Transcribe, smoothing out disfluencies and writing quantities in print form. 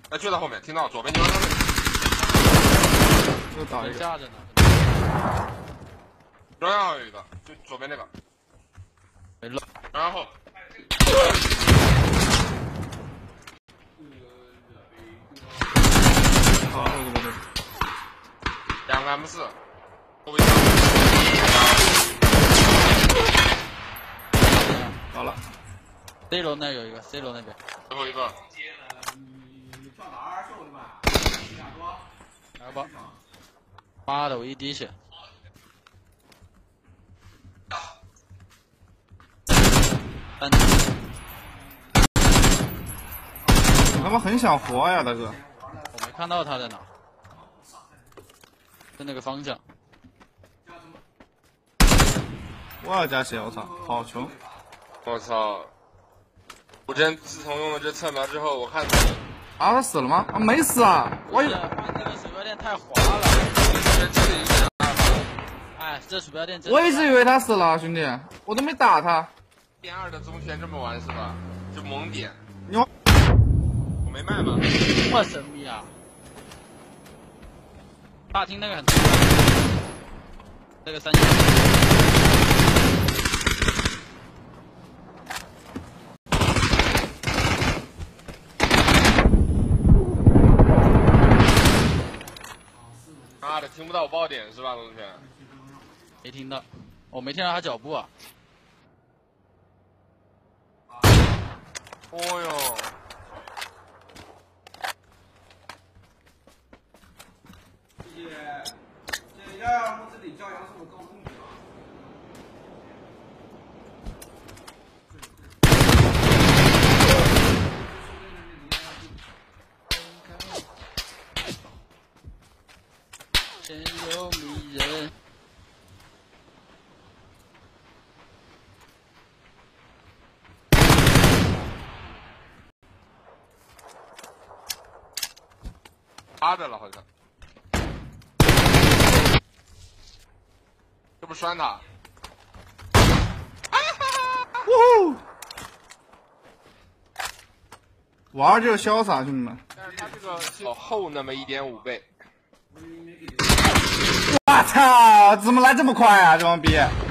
哎，就在后面，听到左边地方。 又倒一个。 架着呢。 中央有一个，就左边那个。 没了。 然后。 好，这个。 2个 M4。 好了。 C 楼那有一个 ，C 楼那边。 最后一个。 来吧。妈的，我一滴血。 你他妈很想活呀，大哥！ 我没看到他在哪，在那个方向。 我要加血，我操，好穷！ 我操！我自从用了这侧瞄之后，我看啊，他死了吗？啊，没死啊！我以为这个鼠标垫太滑了。哎，这鼠标垫真。 我一直以为他死了，兄弟，我都没打他。 1.2的中旋这么玩是吧？就猛点。 你我没卖吗？ 这么神秘啊！大厅那个很，那个3级。 妈的，听不到我爆点是吧，同学？ 没听到，我没听到他脚步啊。 哦哟！ 这要我这里教养是不是高中比啊？ 天有迷人。 趴着了好像。这不拴他？ 玩就是潇洒，兄弟们。 但是他这个是厚那么1.5倍。 我操！怎么来这么快啊，这帮逼！